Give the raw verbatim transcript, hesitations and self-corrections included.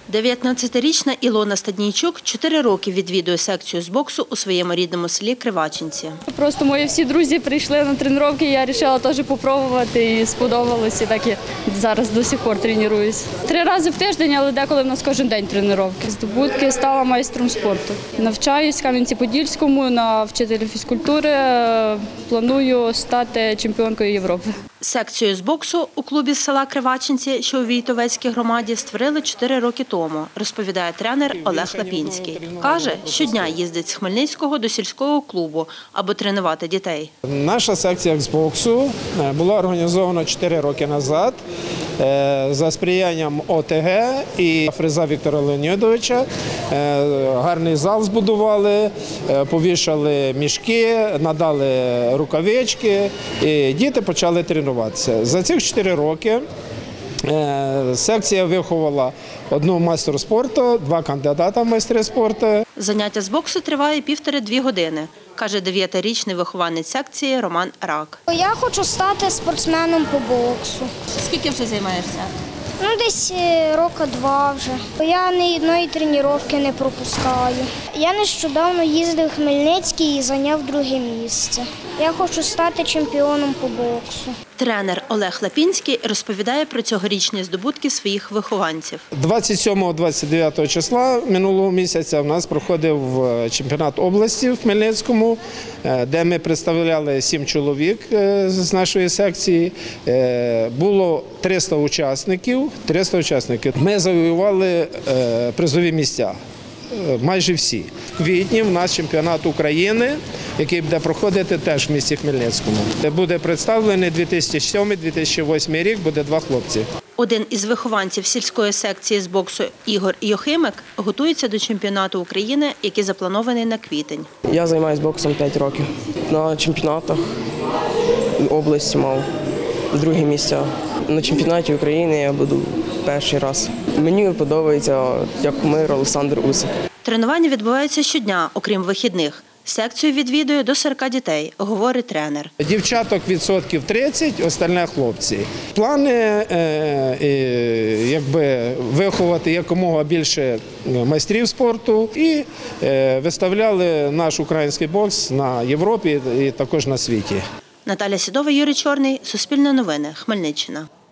дев'ятнадцятирічна Ілона Стаднійчук чотири роки відвідує секцію з боксу у своєму рідному селі Кривачинці. Просто мої всі друзі прийшли на тренування, я вирішила теж спробувати і сподобалось. І так я зараз до сих пор тренуюсь. Три рази в тиждень, але деколи в нас кожен день тренування. Здобутки стала майстром спорту. Навчаюсь в Кам'янці-Подільському на вчителя фізкультури. Планую стати чемпіонкою Європи. Секцію з боксу у клубі з села Кривачинці, що у Війтовецькій громаді, створили чотири роки тому, розповідає тренер Олег Лапінський. Каже, щодня їздить з Хмельницького до сільського клубу, аби тренувати дітей. Наша секція з боксу була організована чотири роки назад за сприянням О Те Ге і Фреза Віктора Леонідовича. Гарний зал збудували, повішали мішки, надали рукавички і діти почали тренуватися. За цих чотири роки секція виховала одну майстру спорту, два кандидата в майстри спорту. Заняття з боксу триває півтори-дві години, каже дев'ятирічний вихованець секції Роман Рак. Я хочу стати спортсменом по боксу. Скільки вже займаєшся? Ну, десь роки два вже. Я ні одної тренування не пропускаю. Я нещодавно їздив в Хмельницький і зайняв друге місце. Я хочу стати чемпіоном по боксу. Тренер Олег Лапінський розповідає про цьогорічні здобутки своїх вихованців. двадцять сьомого - двадцять дев'ятого числа минулого місяця в нас проходив чемпіонат області в Хмельницькому, де ми представляли сім чоловік з нашої секції. Було триста учасників. триста учасників. Ми завоювали призові місця. Майже всі. В квітні в нас чемпіонат України, який буде проходити теж в місті Хмельницькому. Буде представлений дві тисячі сьомий - дві тисячі восьмий рік, буде два хлопці. Один із вихованців сільської секції з боксу Ігор Йохимик готується до чемпіонату України, який запланований на квітень. Я займаюся боксом п'ять років. На чемпіонатах області мав друге місце. На чемпіонаті України я буду перший раз. Мені подобається, як кумир Олександр Усик. Тренування відбуваються щодня, окрім вихідних. Секцію відвідує до сорока дітей, говорить тренер. Дівчаток відсотків тридцять, остальне хлопці. Плани е, якби, виховати якомога більше майстрів спорту і е, виставляли наш український бокс на Європі і також на світі. Наталя Сідова, Юрій Чорний, Суспільне новини, Хмельниччина.